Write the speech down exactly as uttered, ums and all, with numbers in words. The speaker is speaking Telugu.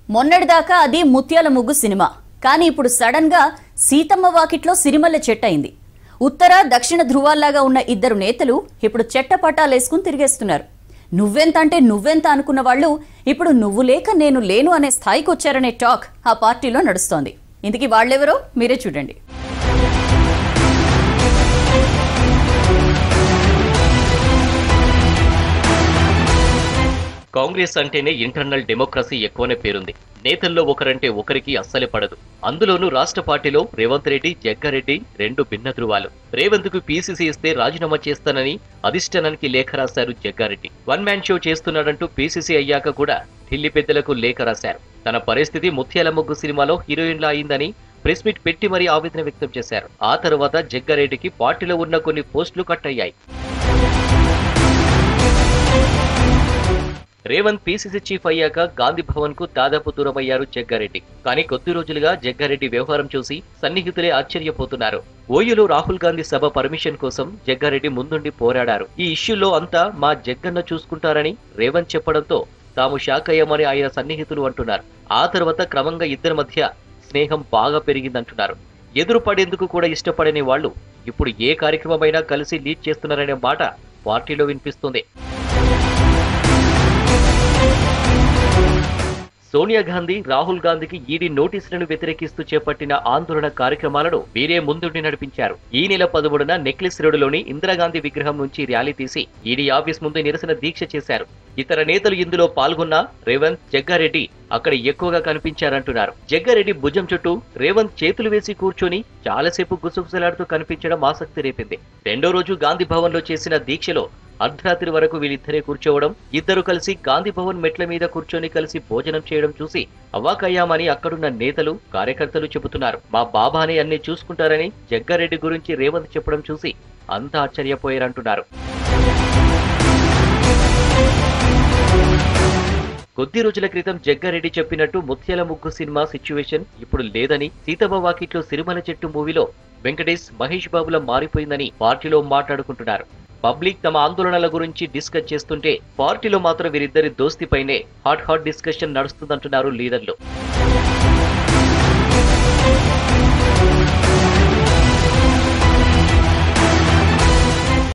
మొన్నటిదాకా అది ముత్యాల ముగ్గు సినిమా. కానీ ఇప్పుడు సడన్ గా సీతమ్మ వాకిట్లో సిరిమల్లె చెట్టు అయింది. ఉత్తర దక్షిణ ధృవాల్లాగా ఉన్న ఇద్దరు నేతలు ఇప్పుడు చెట్ట పట్టాలేసుకుని తిరిగేస్తున్నారు. నువ్వెంత అంటే నువ్వెంత అనుకున్న వాళ్ళు ఇప్పుడు నువ్వు లేక నేను లేను అనే స్థాయికి వచ్చారనే టాక్ ఆ పార్టీలో నడుస్తోంది. ఇంతకీ వాళ్ళెవరో మీరే చూడండి. కాంగ్రెస్ అంటేనే ఇంటర్నల్ డెమోక్రసీ ఎక్కువనే పేరుంది. నేతల్లో ఒకరంటే ఒకరికి అస్సలే పడదు. అందులోనూ రాష్ట్ర పార్టీలో రేవంత్ రెడ్డి, జగ్గారెడ్డి రెండు భిన్న ధృవాలు. రేవంత్ కు పీసీసీ ఇస్తే రాజీనామా చేస్తానని అధిష్టానానికి లేఖ రాశారు జగ్గారెడ్డి. వన్ మ్యాన్ షో చేస్తున్నాడంటూ పీసీసీ అయ్యాక కూడా ఢిల్లీ పెద్దలకు లేఖ రాశారు. తన పరిస్థితి ముత్యాల ముగ్గు సినిమాలో హీరోయిన్లా అయిందని ప్రెస్ మీట్ పెట్టి మరీ ఆవేదన వ్యక్తం చేశారు. ఆ తర్వాత జగ్గారెడ్డికి పార్టీలో ఉన్న కొన్ని పోస్టులు కట్ అయ్యాయి. రేవంత్ పీసీసీ చీఫ్ అయ్యాక గాంధీ భవన్ కు దాదాపు దూరమయ్యారు జగ్గారెడ్డి. కానీ కొద్ది రోజులుగా జగ్గారెడ్డి వ్యవహారం చూసి సన్నిహితులే ఆశ్చర్యపోతున్నారు. ఓయూలో రాహుల్ గాంధీ సభ పర్మిషన్ కోసం జగ్గారెడ్డి ముందుండి పోరాడారు. ఈ ఇష్యూలో అంతా మా జగ్గన్న చూసుకుంటారని రేవంత్ చెప్పడంతో తాము షాక్ అయ్యామని ఆయన సన్నిహితులు అంటున్నారు. ఆ తర్వాత క్రమంగా ఇద్దరి మధ్య స్నేహం బాగా పెరిగిందంటున్నారు. ఎదురు పడేందుకు కూడా ఇష్టపడని వాళ్ళు ఇప్పుడు ఏ కార్యక్రమమైనా కలిసి లీడ్ చేస్తున్నారనే మాట పార్టీలో వినిపిస్తుంది. సోనియా గాంధీ, రాహుల్ గాంధీకి ఈడీ నోటీసులను వ్యతిరేకిస్తూ చేపట్టిన ఆందోళన కార్యక్రమాలను వీరే ముందుండి నడిపించారు. ఈ నెల పదమూడున నెక్లెస్ రోడ్డులోని ఇందిరాగాంధీ విగ్రహం నుంచి ర్యాలీ తీసి ఈడీ ఆఫీస్ ముందు నిరసన దీక్ష చేశారు. ఇతర నేతలు ఇందులో పాల్గొన్న రేవంత్, జగ్గారెడ్డి అక్కడ ఎక్కువగా కనిపించారంటున్నారు. జగ్గారెడ్డి భుజం చుట్టూ రేవంత్ చేతులు వేసి కూర్చొని చాలాసేపు గుసగుసలాడుతూ కనిపించడం ఆసక్తి రేపింది. రెండో రోజు గాంధీ భవన్ లో చేసిన దీక్షలో అర్ధరాత్రి వరకు వీళ్ళిద్దరే కూర్చోవడం, ఇద్దరు కలిసి గాంధీ భవన్ మెట్ల మీద కూర్చొని కలిసి భోజనం చేయడం చూసి అవాకయ్యామని అక్కడున్న నేతలు, కార్యకర్తలు చెబుతున్నారు. మా బాబానే అన్ని చూసుకుంటారని జగ్గారెడ్డి గురించి రేవంత్ చెప్పడం చూసి అంతా ఆశ్చర్యపోయారంటున్నారు. కొద్ది రోజుల క్రితం జగ్గారెడ్డి చెప్పినట్టు ముత్యాల ముగ్గు సినిమా సిచ్యువేషన్ ఇప్పుడు లేదని, సీతమ్మ వాకిట్లో సిరిమల్లె చెట్టు మూవీలో వెంకటేష్, మహేష్ బాబుల మారిపోయిందని పార్టీలో మాట్లాడుకుంటున్నారు. పబ్లిక్ తమ ఆందోళనల గురించి డిస్కస్ చేస్తుంటే పార్టీలో మాత్రం వీరిద్దరి దోస్తిపైనే హాట్ హాట్ డిస్కషన్ నడుస్తుందంటున్నారు లీడర్లు.